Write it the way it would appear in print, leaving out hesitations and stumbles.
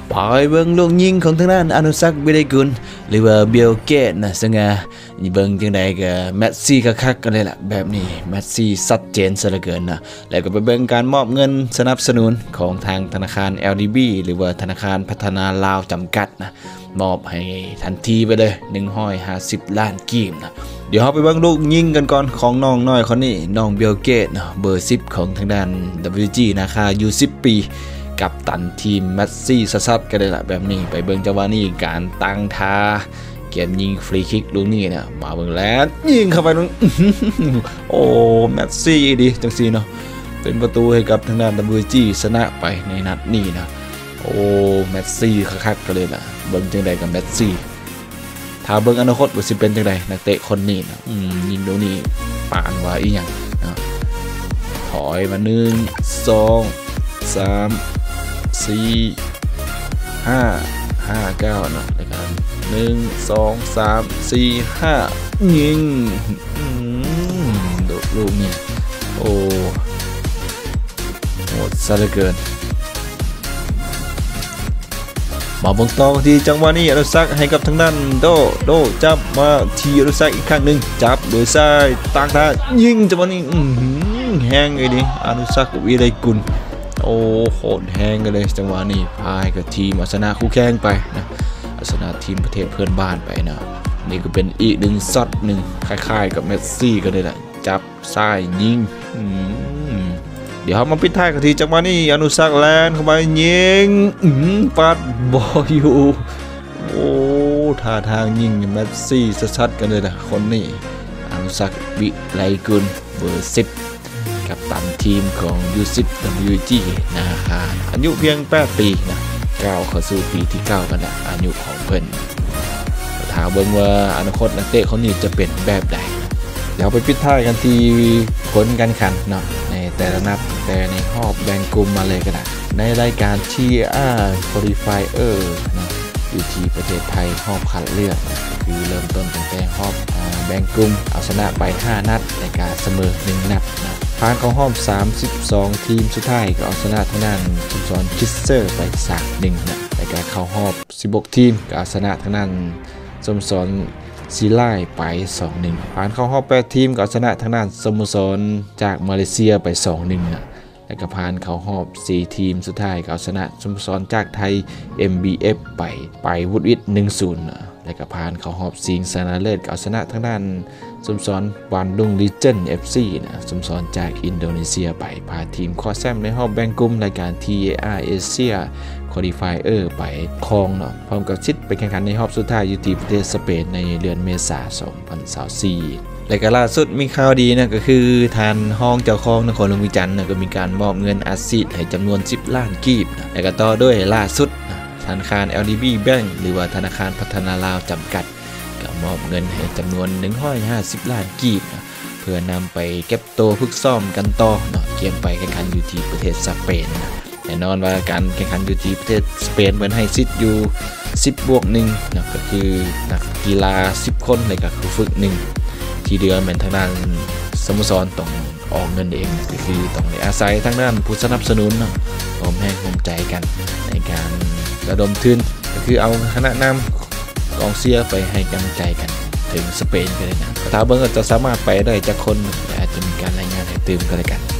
พอยเบิ้งลูกยิงของทางด้านอนุสักวิไลกุลหรือว่าเบลเกตนะซึ่งเบิ้งจังใดก็แมสซี่คักๆกันเลยล่ะแบบนี้แมสซี่ชัดเจนซะเหลือเกินนะแล้วก็ไปเบิ้งการมอบเงินสนับสนุนของทางธนาคาร LDB หรือว่าธนาคารพัฒนาลาวจำกัดนะมอบให้ทันทีไปเลย150 ล้านกีบนะเดี๋ยวเราไปเบิ่งลูกยิงกันก่อนของน้องน้อยคนนี้น้องเบลเกตนะเบอร์10ของทางด้าน WG นะคะอายุ10 ปีกับตันทีมแมสซี่ซัดกันเลยล่ะแบบนี้ไปเบิ่งจังหวะนี้การตั้งท่าเกมยิงฟรีคิกลูกนี้เนี่ยมาเบิ่งแล้วยิงเข้าไปนู้นโอ้แมสซี่ดีจังซี่เนาะเป็นประตูให้กับทางด้าน WG ชนะไปในนัดนี้นะโอ้แมสซี่คักๆกันเลยล่ะเบิ่งจังใดกับแมสซี่ถ้าเบิ่งอนาคตว่าสิเป็นจังใดนักเตะคนนี้นะยิงลูกนี้ปานว่าอีหยังถอยมา1 2 3 4 5 5 9นะแล้วกัน1 2 3 4 5ยิงดูลูกนี้โอ้โหดซะเหลือเกินมาบงตองที่จังหวะนี้อนุสักให้กับทางด้านโดจับมาทีอนุสักอีกครั้งหนึ่งจับโดยซ้ายตั้งท่ายิงจังหวะนี้แห้งเลยดิอนุสักวิไลกุลโอ้โหดแห้งกันเลยจังหวะนี้พายกับทีมชนะคู่แข่งไปนะชนะทีมประเทศเพื่อนบ้านไปนะนี่ก็เป็นอีกหนึ่งซัดหนึ่งคล้ายๆกับเมสซี่กันเลยแหละจับซ้ายยิงเดี๋ยวเรามาปิดท้ายกันทีจังหวะนี้อนุสักแลนเข้าไปยิงปัดบอลอยู่โอ้ท่าทางยิงเมสซี่ชัดๆกันเลยนะคนนี้อนุสักวิไลกุลเบอร์10กับตันทีมของU10WG นะคะอายุเพียง8 ปีนะก้าวเข้าสู่ปีที่9กันแล้วอายุของเพิ่นถามเบิ่งว่าอนาคตนักเตะคนนี้จะเป็นแบบใดเดี๋ยวไปปิดท้ายกันที่ผลการแข่งขันเนาะในแต่ละนัดแต่ในรอบแบ่งกลุ่มมาเลยก็ได้ในรายการ TR Qualifier นะอยู่ที่ประเทศไทยรอบคัดเลือกนะคือเริ่มต้นตั้งแต่รอบแบ่งกลุ่มเอาชนะไป5 นัดในการเสมอ1 นัดนะผ่านเข้ารอบ32 ทีมสุดท้ายก็เอาชนะทางด้านสโมสรคิสเซอร์ไป3-1นะในการเข้ารอบ16 ทีมก็เอาชนะทางด้านสโมสรซีไลไป 2-1 ผ่านเข้ารอบ8 ทีมก็เอาชนะทางด้านสโมสรจากมาเลเซียไป 2-1 นะและก็ผ่านเข้ารอบ4 ทีมสุดท้ายก็เอาชนะสโมสรจากไทย MBF ไปวุฒิวิทย์ 1-0 นะและก็ผ่านเข้ารอบชิงชนะเลิศก็เอาชนะทางด้านสโมสรวันดุงลีเจน FC นะสโมสรจากอินโดนีเซียไปพาทีมคว้าแชมป์ในรอบแบ่งกลุ่มรายการ TAR Asia Qualifier ไปครองเนาะพร้อมกับชิดไปแข่งขันในรอบสุดท้ายอยู่ที่ประเทศสเปนในเดือนเมษายน 2024และก็ล่าสุดมีข่าวดีนะก็คือทางห้องเจ้าของนครหลวงวิจันทร์นะก็มีการมอบเงินอัดฉีดให้จำนวน10 ล้านกีบนะและก็ต่อด้วยล่าสุดนะธนาคาร LDB Bank หรือว่าธนาคารพัฒนาลาวจำกัดก็มอบเงินให้จำนวน150 ล้านกีบนะเพื่อนำไปเก็บตัวฝึกซ้อมกันต่อเนาะเกมไปแข่งขันอยู่ที่ประเทศสเปนนะแน่นอนว่าการแข่งขันอยู่ที่ประเทศสเปนเหมือนให้ซิดอยู่10+1นะก็คือนักกีฬา10 คนเลยก็คือฝึก1ที่เดือนเหมือนทางด้านสโมสรต้องออกเงินเองก็คือต้องอาศัยทางด้านผู้สนับสนุนเนาะพร้อมให้กำลังใจกันในการระดมทุนก็คือเอาคณะนำกองเชียร์ไปให้กำลังใจกันถึงสเปนกันเลยนะถ้าเบิ่งก็จะสามารถไปได้จากคนอาจจะมีการรายงานให้ตื่นกันเลยกัน